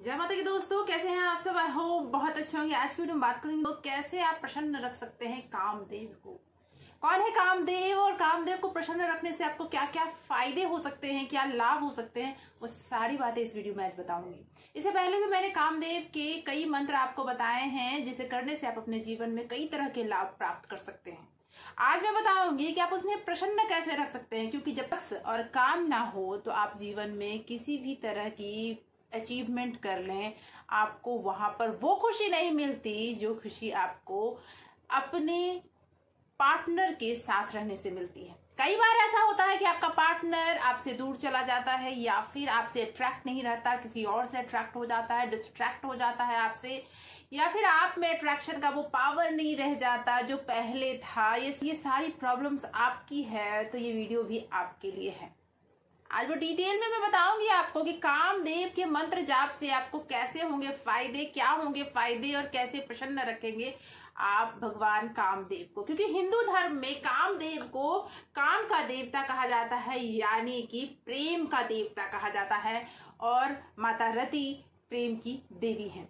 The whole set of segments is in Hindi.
जय माता की दोस्तों, कैसे हैं आप सब? आई होप बहुत अच्छे होंगे। आज की वीडियो में बात करेंगे तो कैसे आप प्रसन्न रख सकते हैं कामदेव को। कौन है कामदेव और कामदेव को प्रसन्न रखने से आपको क्या क्या फायदे हो सकते हैं, क्या लाभ हो सकते हैं, वो सारी बातें इस वीडियो में आज बताऊंगी। इससे पहले भी मैंने कामदेव के कई मंत्र आपको बताए हैं जिसे करने से आप अपने जीवन में कई तरह के लाभ प्राप्त कर सकते हैं। आज मैं बताऊंगी कि आप उसमें प्रसन्न कैसे रख सकते हैं, क्योंकि जब बस और काम ना हो तो आप जीवन में किसी भी तरह की अचीवमेंट कर लें, आपको वहां पर वो खुशी नहीं मिलती जो खुशी आपको अपने पार्टनर के साथ रहने से मिलती है। कई बार ऐसा होता है कि आपका पार्टनर आपसे दूर चला जाता है या फिर आपसे अट्रैक्ट नहीं रहता, किसी और से अट्रैक्ट हो जाता है, डिस्ट्रैक्ट हो जाता है आपसे, या फिर आप में अट्रैक्शन का वो पावर नहीं रह जाता जो पहले था। ये सारी प्रॉब्लम्स आपकी है तो ये वीडियो भी आपके लिए है। आज वो डिटेल में मैं बताऊंगी आपको कि कामदेव के मंत्र जाप से आपको कैसे होंगे फायदे, क्या होंगे फायदे और कैसे प्रसन्न रखेंगे आप भगवान कामदेव को। क्योंकि हिंदू धर्म में कामदेव को काम का देवता कहा जाता है, यानी कि प्रेम का देवता कहा जाता है, और माता रति प्रेम की देवी है।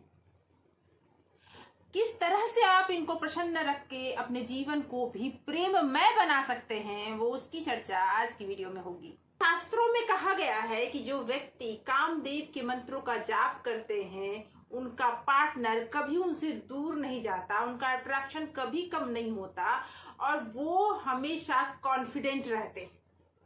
किस तरह से आप इनको प्रसन्न रख के अपने जीवन को भी प्रेममय बना सकते हैं, वो उसकी चर्चा आज की वीडियो में होगी। शास्त्रों में कहा गया है कि जो व्यक्ति कामदेव के मंत्रों का जाप करते हैं उनका पार्टनर कभी उनसे दूर नहीं जाता, उनका अट्रैक्शन कभी कम नहीं होता और वो हमेशा कॉन्फिडेंट रहते हैं।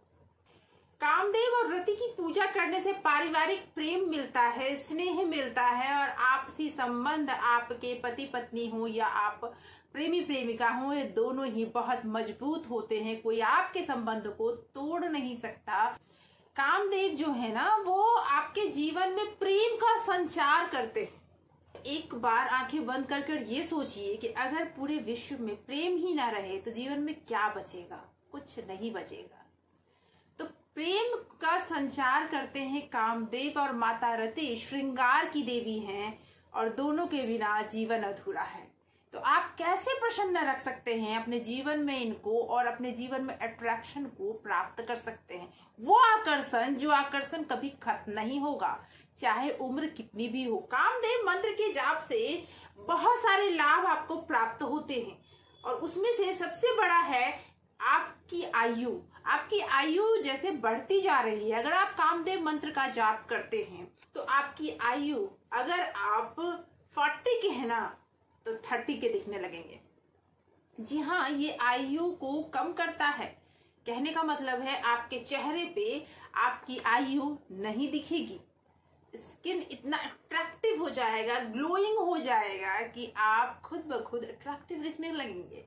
कामदेव और रति की पूजा करने से पारिवारिक प्रेम मिलता है, स्नेह मिलता है और आपसी संबंध, आपके पति पत्नी हो या आप प्रेमी प्रेमिका हो, ये दोनों ही बहुत मजबूत होते हैं। कोई आपके संबंध को तोड़ नहीं सकता। कामदेव जो है ना, वो आपके जीवन में प्रेम का संचार करते हैं। एक बार आंखें बंद कर ये सोचिए कि अगर पूरे विश्व में प्रेम ही ना रहे तो जीवन में क्या बचेगा? कुछ नहीं बचेगा। तो प्रेम का संचार करते हैं कामदेव, और माता रति श्रृंगार की देवी हैं और दोनों के बिना जीवन अधूरा है। तो आप कैसे प्रसन्न रख सकते हैं अपने जीवन में इनको और अपने जीवन में अट्रैक्शन को प्राप्त कर सकते हैं? वो आकर्षण जो आकर्षण कभी खत्म नहीं होगा, चाहे उम्र कितनी भी हो। कामदेव मंत्र के जाप से बहुत सारे लाभ आपको प्राप्त होते हैं और उसमें से सबसे बड़ा है आपकी आयु। आपकी आयु जैसे बढ़ती जा रही है, अगर आप कामदेव मंत्र का जाप करते हैं तो आपकी आयु, अगर आप 40 के है ना तो 30 के दिखने लगेंगे। जी हाँ, ये आयु को कम करता है। कहने का मतलब है आपके चेहरे पे आपकी आयु नहीं दिखेगी। स्किन इतना अट्रैक्टिव हो जाएगा, ग्लोइंग हो जाएगा कि आप खुद ब खुद अट्रैक्टिव दिखने लगेंगे।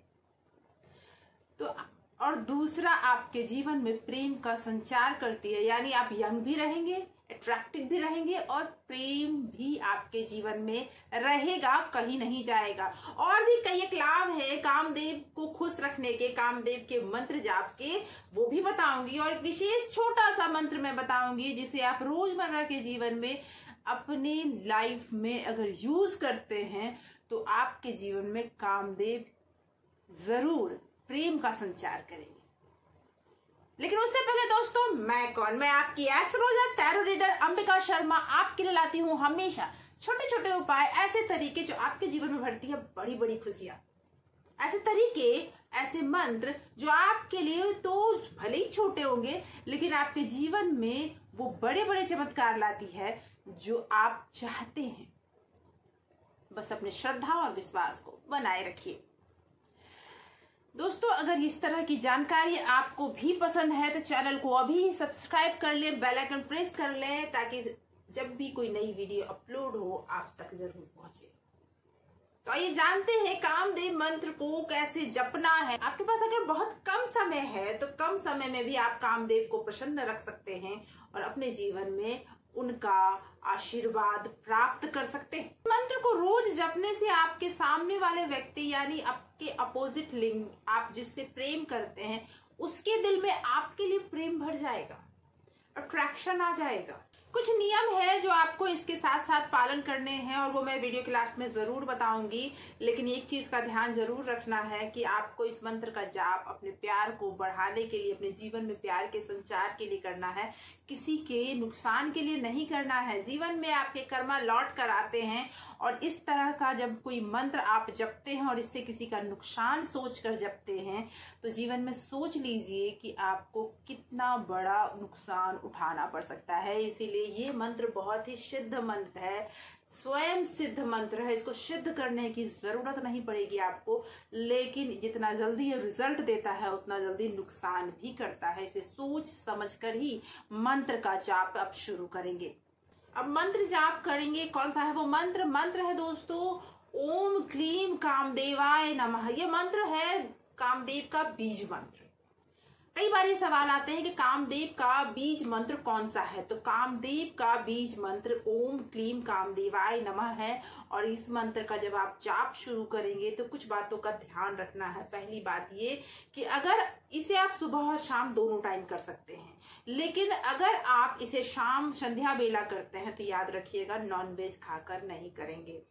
तो और दूसरा, आपके जीवन में प्रेम का संचार करती है, यानी आप यंग भी रहेंगे, अट्रैक्टिव भी रहेंगे और प्रेम भी आपके जीवन में रहेगा, कहीं नहीं जाएगा। और भी कई एक लाभ है कामदेव को खुश रखने के, कामदेव के मंत्र जाप के, वो भी बताऊंगी। और एक विशेष छोटा सा मंत्र मैं बताऊंगी जिसे आप रोजमर्रा के जीवन में अपने लाइफ में अगर यूज करते हैं तो आपके जीवन में कामदेव जरूर प्रेम का संचार करेंगे। लेकिन उससे पहले दोस्तों, मैं कौन? मैं आपकी astrologer tarot reader Ambika Sharma आपके लिए लाती हूँ हमेशा छोटे छोटे उपाय, ऐसे तरीके जो आपके जीवन में भरती है बड़ी बड़ी खुशियां। ऐसे तरीके, ऐसे मंत्र जो आपके लिए तो भले ही छोटे होंगे लेकिन आपके जीवन में वो बड़े बड़े चमत्कार लाती है जो आप चाहते हैं। बस अपने श्रद्धा और विश्वास को बनाए रखिए। दोस्तों, अगर इस तरह की जानकारी आपको भी पसंद है तो चैनल को अभी सब्सक्राइब कर लें, बेल आइकन प्रेस कर लें ताकि जब भी कोई नई वीडियो अपलोड हो आप तक जरूर पहुंचे। तो आइए जानते हैं कामदेव मंत्र को कैसे जपना है। आपके पास अगर बहुत कम समय है तो कम समय में भी आप कामदेव को प्रसन्न रख सकते हैं और अपने जीवन में उनका आशीर्वाद प्राप्त कर सकते हैं। मंत्र को रोज जपने से आपके सामने वाले व्यक्ति, यानी आपके अपोजिट लिंग, आप जिससे प्रेम करते हैं, उसके दिल में आपके लिए प्रेम भर जाएगा, अट्रैक्शन आ जाएगा। कुछ नियम है जो आपको इसके साथ साथ पालन करने हैं और वो मैं वीडियो के लास्ट में जरूर बताऊंगी। लेकिन एक चीज का ध्यान जरूर रखना है कि आपको इस मंत्र का जाप अपने प्यार को बढ़ाने के लिए, अपने जीवन में प्यार के संचार के लिए करना है। किसी के नुकसान के लिए नहीं करना है। जीवन में आपके कर्मा लौट कर आते हैं और इस तरह का जब कोई मंत्र आप जपते हैं और इससे किसी का नुकसान सोच कर जपते हैं तो जीवन में सोच लीजिए कि आपको कितना बड़ा नुकसान उठाना पड़ सकता है। इसीलिए ये मंत्र बहुत ही सिद्ध मंत्र है, स्वयं सिद्ध मंत्र है। इसको सिद्ध करने की जरूरत नहीं पड़ेगी आपको, लेकिन जितना जल्दी ये रिजल्ट देता है उतना जल्दी नुकसान भी करता है। इसे सोच समझकर ही मंत्र का जाप अब शुरू करेंगे। अब मंत्र जाप करेंगे, कौन सा है वो मंत्र? मंत्र है दोस्तों ओम क्लीम कामदेवाय नमः। ये मंत्र है कामदेव का बीज मंत्र। कई बार ये सवाल आते हैं कि कामदेव का बीज मंत्र कौन सा है, तो कामदेव का बीज मंत्र ओम क्लीम कामदेवाय नमः है। और इस मंत्र का जब आप जाप शुरू करेंगे तो कुछ बातों का ध्यान रखना है। पहली बात ये कि अगर इसे आप सुबह और शाम दोनों टाइम कर सकते हैं, लेकिन अगर आप इसे शाम संध्या बेला करते हैं तो याद रखिएगा नॉनवेज खाकर नहीं करेंगे।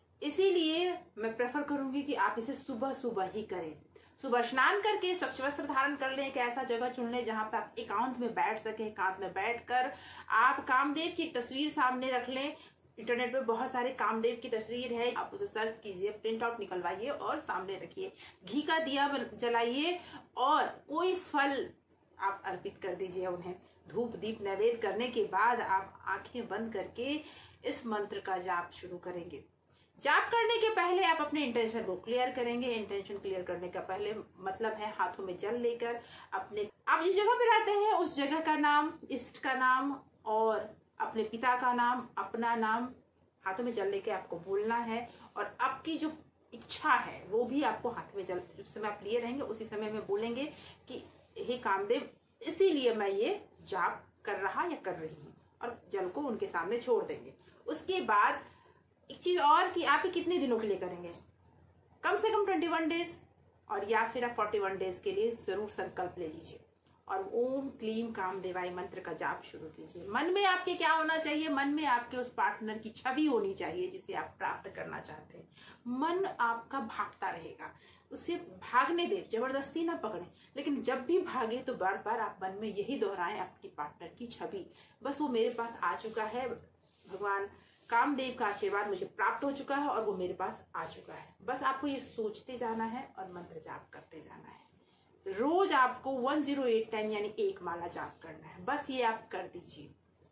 इसीलिए मैं प्रेफर करूंगी कि आप इसे सुबह सुबह ही करें। सुबह स्नान करके स्वच्छ वस्त्र धारण कर लें, एक ऐसा जगह चुन लें जहां पे आप एकांत में बैठ सके। एकांत में बैठकर आप कामदेव की एक तस्वीर सामने रख लें। इंटरनेट पे बहुत सारे कामदेव की तस्वीर है, आप उसे सर्च कीजिए, प्रिंट आउट निकलवाइए और सामने रखिए। घी का दिया जलाइए और कोई फल आप अर्पित कर दीजिए उन्हें। धूप दीप नैवेद्य करने के बाद आप आंखें बंद करके इस मंत्र का जाप शुरू करेंगे। जाप करने के पहले आप अपने इंटेंशन को क्लियर करेंगे। इंटेंशन क्लियर करने का पहले मतलब है हाथों में जल लेकर अपने आप जिस जगह पे रहते हैं उस जगह का नाम, इष्ट का नाम और अपने पिता का नाम, अपना नाम हाथों में जल लेके आपको बोलना है। और आपकी जो इच्छा है वो भी आपको हाथ में जल जिस समय आप लिए रहेंगे उसी समय में बोलेंगे कि हे कामदेव, इसीलिए मैं ये जाप कर रहा या कर रही हूँ, और जल को उनके सामने छोड़ देंगे। उसके बाद एक चीज और कि आप ये कितने दिनों के लिए करेंगे, कम से कम 21 डेज और या फिर आप 41 डेज के लिए जरूर संकल्प ले लीजिए और ओम क्लीम कामदेवाय मंत्र का जाप शुरू कीजिए। मन में आपके क्या होना चाहिए? मन में आपके उस पार्टनर की छवि होनी चाहिए जिसे आप प्राप्त करना चाहते हैं। मन आपका भागता रहेगा, उसे भागने दे, जबरदस्ती ना पकड़े, लेकिन जब भी भागे तो बार बार आप मन में यही दोहराएं आपकी पार्टनर की छवि, बस वो मेरे पास आ चुका है, भगवान कामदेव का आशीर्वाद मुझे प्राप्त हो चुका है और वो मेरे पास आ चुका है। बस आपको ये सोचते जाना है और मंत्र जाप करते जाना है। रोज आपको 108 टाइम यानी 1 माला जाप करना है, बस ये आप कर दीजिए।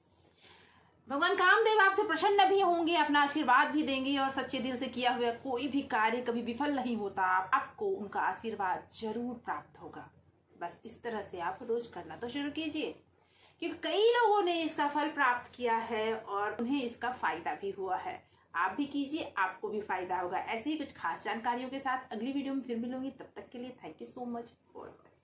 भगवान कामदेव आपसे प्रसन्न भी होंगे, अपना आशीर्वाद भी देंगे और सच्चे दिल से किया हुआ कोई भी कार्य कभी विफल नहीं होता, आपको उनका आशीर्वाद जरूर प्राप्त होगा। बस इस तरह से आप रोज करना तो शुरू कीजिए, क्योंकि कई लोगों ने इसका फल प्राप्त किया है और उन्हें इसका फायदा भी हुआ है। आप भी कीजिए, आपको भी फायदा होगा। ऐसे ही कुछ खास जानकारियों के साथ अगली वीडियो में फिर मिलूंगी। तब तक के लिए thank you so much for